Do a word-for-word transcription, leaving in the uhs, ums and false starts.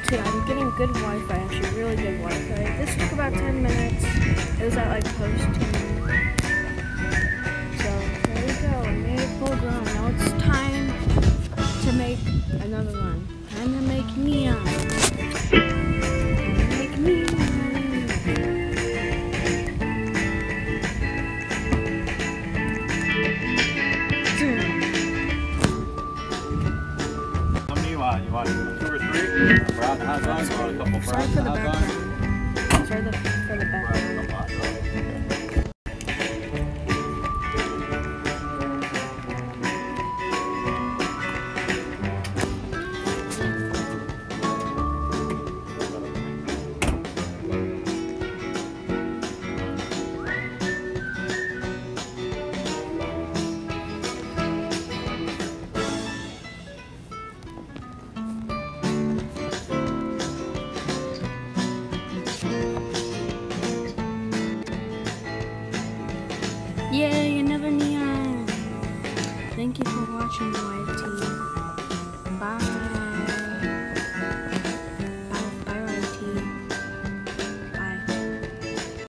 too. I'm getting good Wi-Fi, actually, really good Wi-Fi. This took about ten minutes. It was at like post two. So there we go. I made it full grown. Now it's time to make another one. Time to make neon. Time to make neon. How many you want? You want two or three? We're out the hot dogs. You want a couple Sorry fries for and the hot dogs? background. Sorry the, for the background. Yay, another neon! Thank you for watching, Y T. Bye.